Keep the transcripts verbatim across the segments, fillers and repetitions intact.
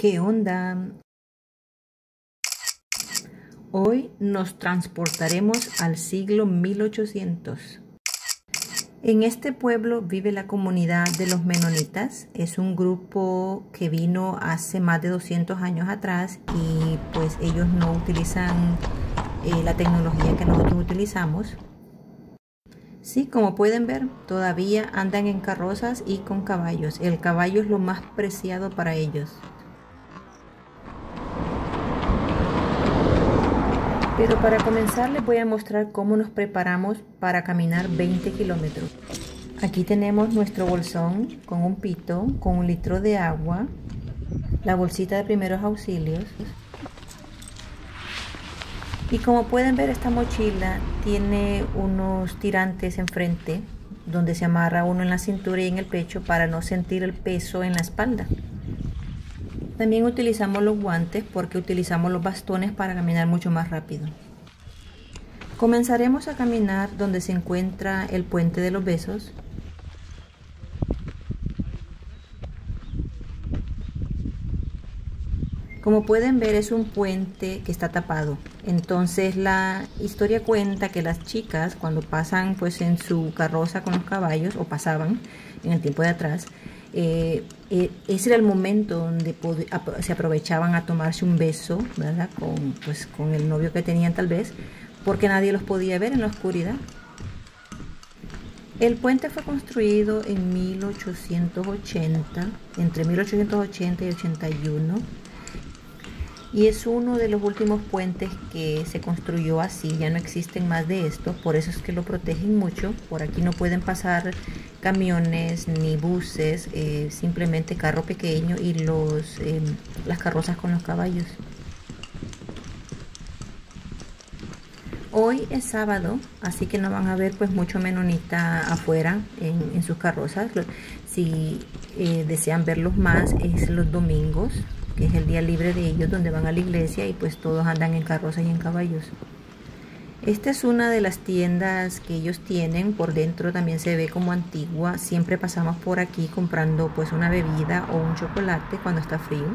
¿Qué onda? Hoy nos transportaremos al siglo mil ochocientos. En este pueblo vive la comunidad de los menonitas. Es un grupo que vino hace más de doscientos años atrás y pues ellos no utilizan eh, la tecnología que nosotros utilizamos. Sí, como pueden ver, todavía andan en carrozas y con caballos. El caballo es lo más preciado para ellos. Pero para comenzar les voy a mostrar cómo nos preparamos para caminar veinte kilómetros. Aquí tenemos nuestro bolsón con un pito, con un litro de agua, la bolsita de primeros auxilios. Y como pueden ver, esta mochila tiene unos tirantes enfrente donde se amarra uno en la cintura y en el pecho para no sentir el peso en la espalda. También utilizamos los guantes porque utilizamos los bastones para caminar mucho más rápido. Comenzaremos a caminar donde se encuentra el puente de los besos. Como pueden ver, es un puente que está tapado. Entonces la historia cuenta que las chicas, cuando pasan pues en su carroza con los caballos, o pasaban en el tiempo de atrás, Eh, eh, ese era el momento donde se aprovechaban a tomarse un beso, ¿verdad? Con, pues, con el novio que tenían tal vez, porque nadie los podía ver en la oscuridad. El puente fue construido en mil ochocientos ochenta, entre mil ochocientos ochenta y ochenta y uno, y es uno de los últimos puentes que se construyó así. Ya no existen más de estos, por eso es que lo protegen mucho. Por aquí no pueden pasar camiones ni buses, eh, simplemente carro pequeño y los, eh, las carrozas con los caballos. Hoy es sábado, así que no van a ver pues mucho menonita afuera en, en sus carrozas. Si eh, desean verlos más, es los domingos, que es el día libre de ellos, donde van a la iglesia y pues todos andan en carrozas y en caballos. Esta es una de las tiendas que ellos tienen. Por dentro también se ve como antigua. Siempre pasamos por aquí comprando pues una bebida o un chocolate cuando está frío.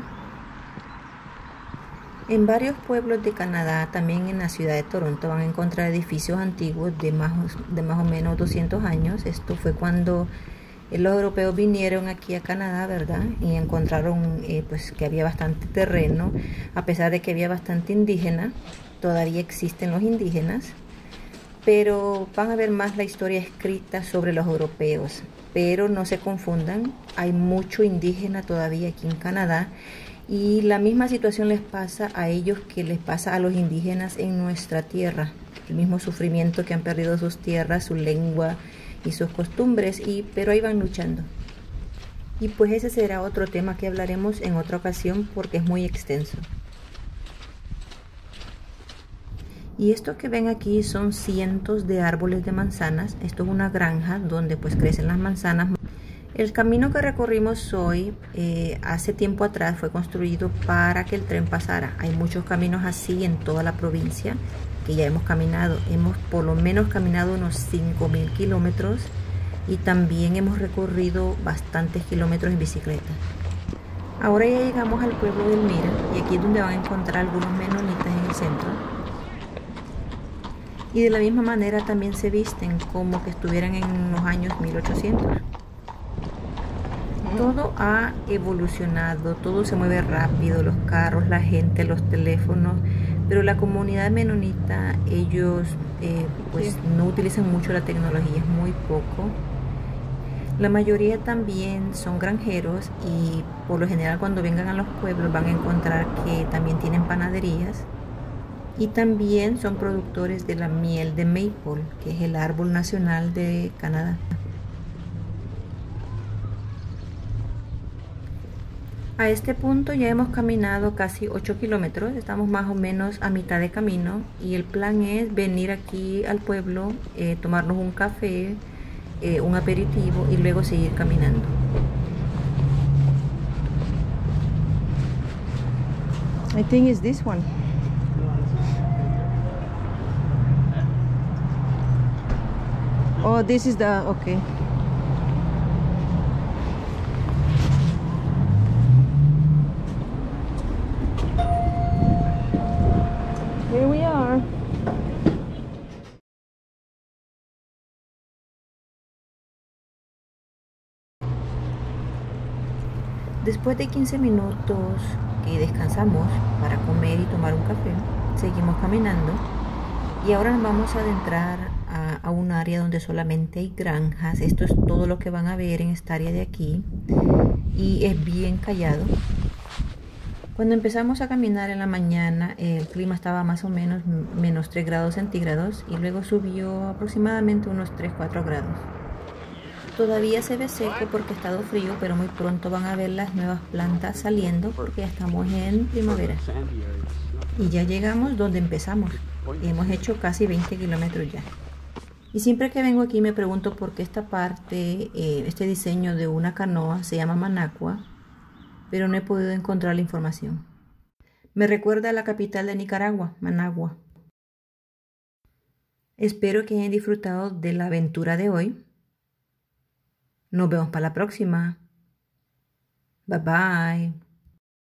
En varios pueblos de Canadá, también en la ciudad de Toronto, van a encontrar edificios antiguos de más, de más o menos doscientos años. Esto fue cuando los europeos vinieron aquí a Canadá, ¿verdad? Y encontraron eh, pues que había bastante terreno. A pesar de que había bastante indígena, todavía existen los indígenas, pero van a ver más la historia escrita sobre los europeos. Pero no se confundan, hay mucho indígena todavía aquí en Canadá, y la misma situación les pasa a ellos que les pasa a los indígenas en nuestra tierra. El mismo sufrimiento, que han perdido sus tierras, su lengua y sus costumbres, y pero ahí van luchando. Y pues ese será otro tema que hablaremos en otra ocasión porque es muy extenso. Y esto que ven aquí son cientos de árboles de manzanas. Esto es una granja donde pues crecen las manzanas. El camino que recorrimos hoy, eh, hace tiempo atrás, fue construido para que el tren pasara. Hay muchos caminos así en toda la provincia que ya hemos caminado. Hemos por lo menos caminado unos cinco mil kilómetros y también hemos recorrido bastantes kilómetros en bicicleta. Ahora ya llegamos al pueblo de Elmira y aquí es donde van a encontrar algunos menonitas en el centro. Y de la misma manera también se visten como que estuvieran en los años mil ochocientos. Todo ha evolucionado, todo se mueve rápido, los carros, la gente, los teléfonos, pero la comunidad menonita, ellos eh, pues no utilizan mucho la tecnología, es muy poco. La mayoría también son granjeros y por lo general cuando vengan a los pueblos van a encontrar que también tienen panaderías. Y también son productores de la miel de maple, que es el árbol nacional de Canadá. A este punto ya hemos caminado casi ocho kilómetros, estamos más o menos a mitad de camino y el plan es venir aquí al pueblo, eh, tomarnos un café, eh, un aperitivo y luego seguir caminando. I think it's this one. Oh, this is the, okay. Después de quince minutos que descansamos para comer y tomar un café, seguimos caminando y ahora nos vamos a adentrar a, a un área donde solamente hay granjas. Esto es todo lo que van a ver en esta área de aquí y es bien callado. Cuando empezamos a caminar en la mañana, el clima estaba más o menos menos tres grados centígrados y luego subió aproximadamente unos tres a cuatro grados. Todavía se ve seco porque ha estado frío, pero muy pronto van a ver las nuevas plantas saliendo porque ya estamos en primavera. Y ya llegamos donde empezamos. Hemos hecho casi veinte kilómetros ya. Y siempre que vengo aquí me pregunto por qué esta parte, eh, este diseño de una canoa se llama Managua, pero no he podido encontrar la información. Me recuerda a la capital de Nicaragua, Managua. Espero que hayan disfrutado de la aventura de hoy. Nos vemos para la próxima. Bye bye.